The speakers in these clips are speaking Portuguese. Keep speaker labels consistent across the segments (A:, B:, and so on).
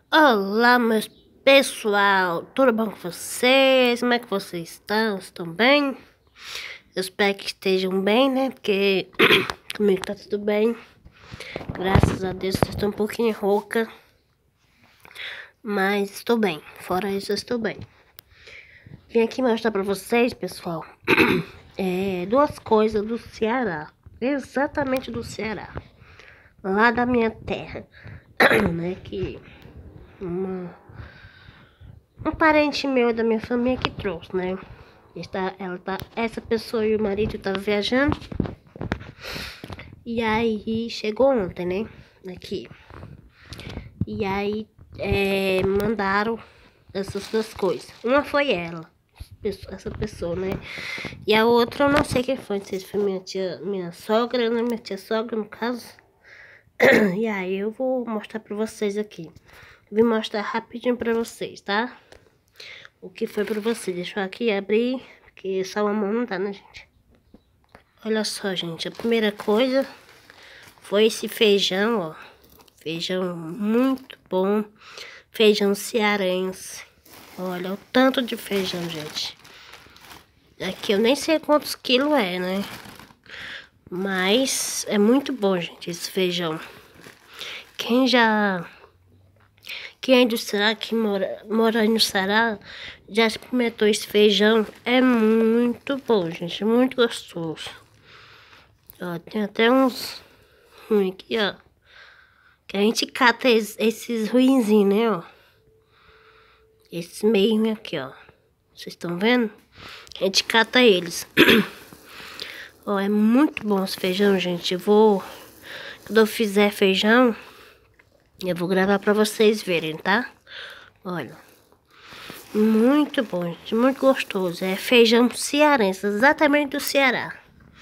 A: Olá, meus pessoal, tudo bom com vocês? Como é que vocês estão? Estão bem? Eu espero que estejam bem, né? Porque comigo tá tudo bem. Graças a Deus, eu estou um pouquinho rouca, mas estou bem. Fora isso, eu estou bem. Vim aqui mostrar pra vocês, pessoal, duas coisas do Ceará. Exatamente do Ceará. Lá da minha terra, né? Que um parente meu da minha família que trouxe, né? Essa pessoa e o marido estavam viajando. E aí chegou ontem, né? Aqui. E aí mandaram essas duas coisas. Uma foi essa pessoa, né? E a outra eu não sei quem foi. Não sei se foi minha sogra, né? Minha tia sogra, no caso. E aí eu vou mostrar pra vocês aqui. Vim mostrar rapidinho pra vocês, tá? O que foi pra vocês. Deixa eu aqui abrir, porque só uma mão não dá, né, gente? Olha só, gente. A primeira coisa foi esse feijão, ó. Feijão muito bom. Feijão cearense. Olha o tanto de feijão, gente. Aqui eu nem sei quantos quilos é, né? Mas é muito bom, gente, esse feijão. Quem é do Ceará, que mora no Ceará, já experimentou esse feijão. É muito bom, gente. Muito gostoso. Ó, tem até uns ruins aqui, ó. Que a gente cata esses ruinzinhos, né, ó. Esses meio aqui, ó. Vocês estão vendo? A gente cata eles. Ó, é muito bom esse feijão, gente. Quando eu fizer feijão, eu vou gravar pra vocês verem, tá? Olha. Muito bom, gente. Muito gostoso. É feijão cearense, exatamente do Ceará.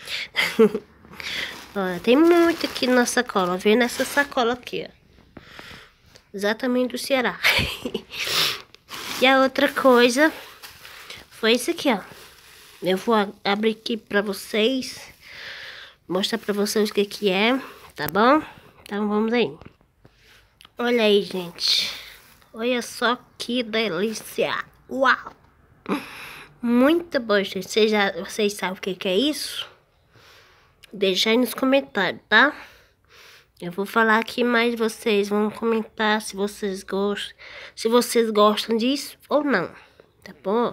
A: Olha, tem muito aqui na sacola. Vem nessa sacola aqui, ó. Exatamente do Ceará. E a outra coisa foi isso aqui, ó. Eu vou abrir aqui pra vocês. Mostrar pra vocês o que é, tá bom? Então vamos aí. Olha aí, gente. Olha só que delícia. Uau! Muito bom, gente. Vocês sabem o que é isso? Deixa aí nos comentários, tá? Eu vou falar aqui, mas vocês vão comentar se vocês gostam disso ou não, tá bom?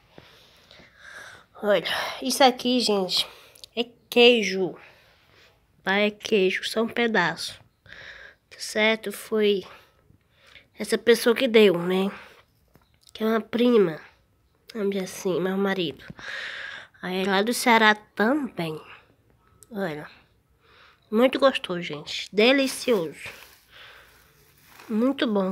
A: Olha, isso aqui, gente, é queijo. Tá? É queijo, só um pedaço. Tá certo? Foi essa pessoa que deu, né? Que é uma prima, vamos dizer assim, meu marido. Aí lá do Ceará também. Olha. Muito gostoso, gente. Delicioso. Muito bom.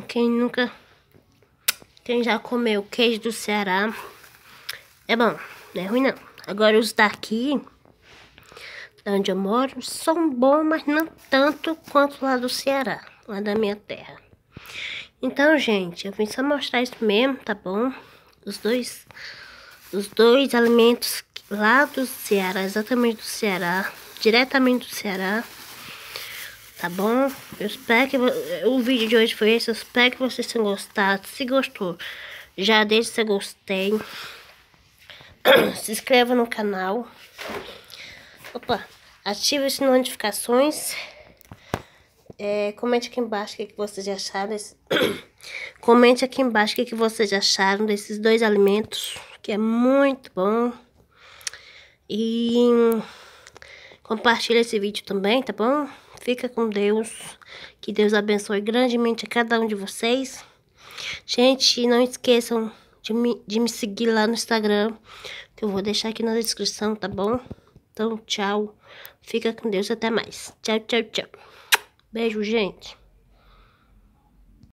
A: Quem já comeu queijo do Ceará, é bom. Não é ruim, não. Agora os daqui, da onde eu moro, são bons, mas não tanto quanto lá do Ceará. Lá da minha terra. Então, gente, eu vim só mostrar isso mesmo, tá bom? Os dois alimentos lá do Ceará, exatamente do Ceará. Diretamente do Ceará. Tá bom? Eu espero que o vídeo de hoje foi esse. Eu espero que vocês tenham gostado. Se gostou, já deixa seu gostei. Se inscreva no canal. Opa, ative as notificações. Comente aqui embaixo o que vocês acharam. Comente aqui embaixo o que vocês acharam desses dois alimentos, que é muito bom. E compartilha esse vídeo também, tá bom? Fica com Deus. Que Deus abençoe grandemente a cada um de vocês. Gente, não esqueçam de me seguir lá no Instagram, que eu vou deixar aqui na descrição, tá bom? Então, tchau. Fica com Deus, até mais. Tchau, tchau, tchau. Beijo, gente.